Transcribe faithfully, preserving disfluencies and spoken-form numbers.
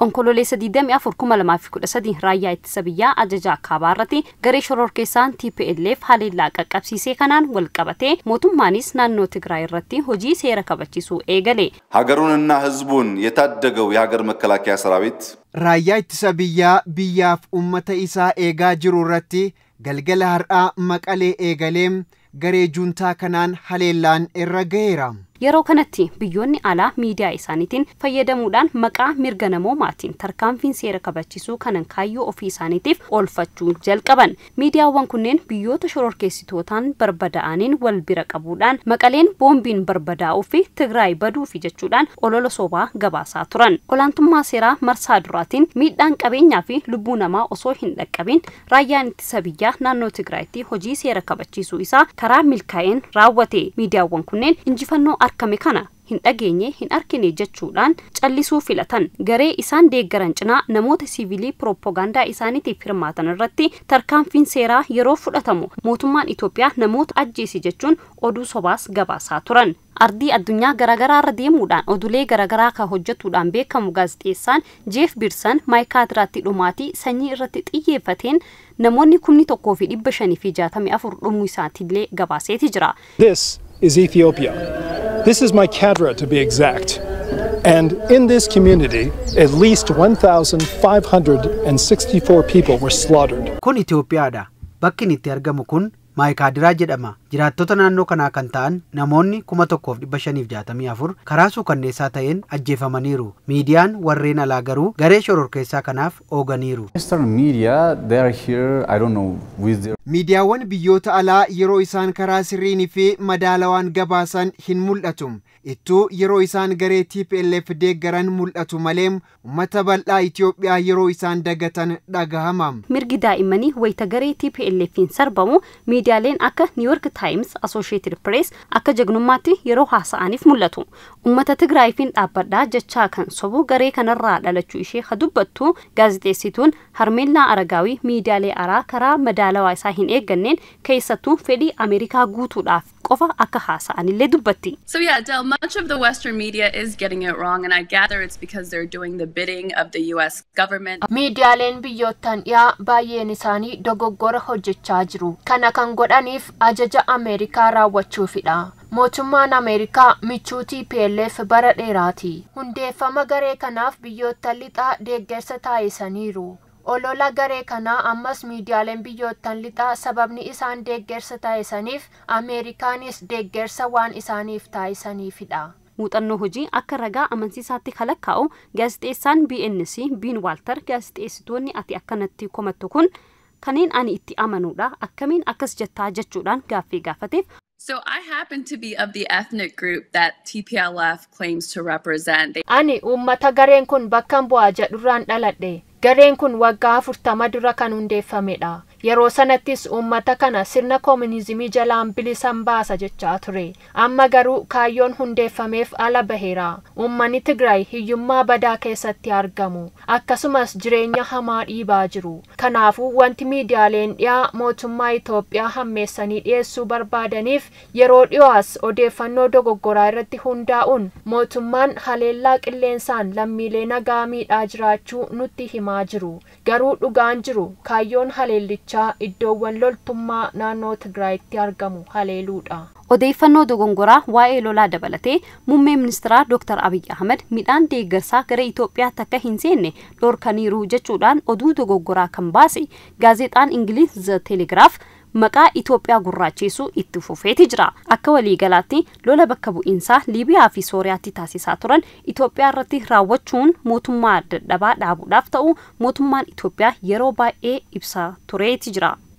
Onkololeessa digdamii afur kuma lamaa fi kudha sadii raayyaa ittisa biyyaa ajajaa kaabaarratti garee shororkeessaan T P L F haleellaa qaqqabsiisee kanaan wal qabatee mootummaanis naannoo Tigraay irratti hojii seera kabachiisuu eegale. ሀገሩንና ህዝቡን የታደገው የሀገር መከላከያ ሰራዊት raayyaa ittisa biyyaa biyyaaf ummata isaa eegaa jiru irratti galgala har'aa Maqalee eegaleem garee juntaa kanaan haleellaan irra ga'eera. Yeroo kanatti biyyoonni alaa miidiyaa isaaniitiin fayyadamuudhaan maqaa mirga namoomaatiin tarkaanfiin seera kabachiisuu kanan kaayyoo ofii isaaniitiif oolfachuu jalqaban. Miidiyaawwan kunneen biyyoota shororkeessitootaan barbadaa'aniin wal bira qabuudhaan Maqaleen boombiin barbadaa'uu fi Tigraay baduu fi jechuudhaan olola sobaa gabaasaa turan. Olaantummaa seeraa marsaa duraatiin miidhaan qabeenyaa fi lubbuu namaa osoo hin dhaqqabin raayyaan ittisa biyyaa naannoo Tigraayitti hojii seera kabachiisuu isaa karaa milkaa'een raawwate. Miidiyaawwan kunneen injifannoo kame kana hin dhageenye hin arkine jechuudhaan callisuu filatan. Garee isaan deeggaran cinaa namoota siviilii propaganda isaaniitiif hirmaatan irratti tarkaanfiin seeraa yeroo fudhatamu mootummaan Itoophiyaa namoota ajjeesi jechuun oduu sobaas gabaasaa turan. Ardii addunyaa garagaraa irra deemuudhaan odulee garagaraa ka hojjetuudhaan beekamu gaazexeessaan Jeef Birsan Maayikaadiraatti dhumaatii sanyii irratti xiyyeeffateen namoonni kumni tokkoo fi dhibba shanii fi jaatamii afur dhumuu isaatiillee gabaaseeti jira. This is Ethiopia. This is Maikadra to be exact. And in this community, at least one thousand five hundred sixty-four people were slaughtered. Kun Itoophiyaadha. Bakki inni itti argamu kun Maayikaadiraa jedhama. Jiraattota naannoo kanaa kan ta'an namoonni kuma tokkoof dhibba shaniif jaatamii afur karaa suukanneessaa ta'een ajjeefamaniiru. Miidiyaan warreen alaa garuu garee shororkeessaa kanaaf ooganiiru. Western media, they are here, I don't know, with their... Miidiyaawwan biyyoota alaa yeroo isaan karaa sirriinii fi madaalawaan gabaasan hin mul'atu. Ittuu yeroo isaan garee T P L F deeggaran mul'atu malee uummata bal'aa Itoophiyaa yeroo isaan dagatan dhagahama. Mirgi daa'immanii wayita garee T P L F'n sarbamu miidiyaaleen akka New York Times, Associated Press akka jagnummaatti yeroo haasa'aniif mul'atu. Uummata Tigraayiin dhaabbadhaa jechaa kan sobu garee kanarraa dhalachuu ishee dubbattu gaazexeessituun Harmeellaa Aragaawii miidiyaalee alaa karaa madaalawaa isaa hin eegganneen keessattuu fedhii Ameerikaa guutuudhaaf qofa akka haasa'anillee dubbatti. So yeah, Del, much of the Western media is getting it wrong, and I gather it's because they're doing the bidding of the U S government. Miidiyaaleen biyyootan dhiyaa baay'een isaanii dogoggora hojjechaa jiru. Kana kan godhaniif ajaja Ameerikaa raawwachuufidha. Mootummaan Ameerikaa michuu T P L F bara dheeraati. Hundeeffama garee kanaaf biyyoota lixaa deeggarsa taasisaniiru. Olola garee kana ammas miidiyaaleen biyyoottan lixaa sababni isaan deeggarsa taasisaniif Ameerikaanis deeggarsa waan isaaniif taasisaniifidha. Muuxannoo hojii akka ragaa amansiisaatti kalaqaa'u gaazexeessaan B N C Biin Walter gaazexeessitoonni ati akkanatti komattu kun kanneen ani itti amanuudha akkamiin akkas jettaa jechuudhaan gaaffii gaafateef. So I happen to be of the ethnic group that T P L F claims to represent. Ani uummata gareen kun bakka bu'aa jedhurraan dhaladhe. Gareen kun waggaa afurtama dura kan hundeeffamedha. Yeroo sanattis uummata kana sirna koominizimii jalaan bilisan baasa jechaa ture. Amma garuu kaayyoon hundeeffameef ala baheera. Uummanni Tigraay hiyyummaa badaa keessatti argamu. Akkasumas jireenya hamaa dhiibaa jiru. Kanaafuu wanti miidiyaaleen dhiyaa mootummaa Itoophiyaa hammeessanii dhiyeessuu barbaadaniif yeroo dhiyoos odeeffannoo dogoggoraa irratti hundaa'uun mootummaan haleellaa qilleensaan lammiilee nagaa miidhaa jiraachuu nutti hima. Jiru garuu dhugaan jiru kaayyoon haleellichaa iddoowwan loltummaa naannoo Tigraayitti argamu haleeluudha. Odeeffannoo dogongoraa waa'ee lolaa dabalatee muummee ministeeraa Dr Abiy Ahmed midhaan deeggarsaa gara Itoophiyaatti akka hin seenne dhorkaniiru jechuudhaan oduu dogongoraa kan baase gaazexaan Ingiliz The Telegraph maqaa Itoophiyaa gurraacheessuu itti fufeeti jira. Akka waliigalaatti lola bakka bu'iinsaa Liibiyaa fi Sooriyaatti taasisaa turan Itoophiyaa irratti raawwachuun mootummaa dadhabaa dhaabuudhaaf ta'u mootummaan Itoophiyaa yeroo baay'ee ibsaa tureeti jira.